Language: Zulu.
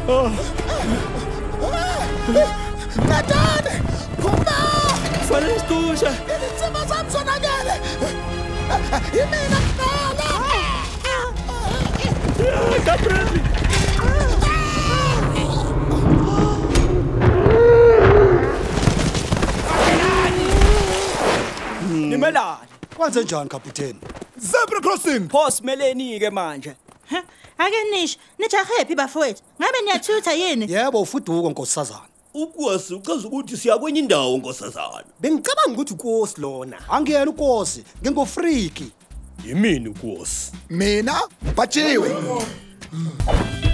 Madame! Khumba! Fanele situshe. Insima zami zonakele. Yimina kuqala. Gabriel. Nimelani? Kwenze njani kapiteni? Zebra crossing. Pause meleni ke manje. Ake nisho, nijahephi bafowethu. Ngabe niyathutha yini? Yebo ufuduko nkosazana. Ukwazi uchaza ukuthi siya kwenye indawo nkosazana. Bengicabanga ukuthi ukosi lona. Angiyena ukosi, ngingofriki. Yimini ukosi. Mina batshiwe.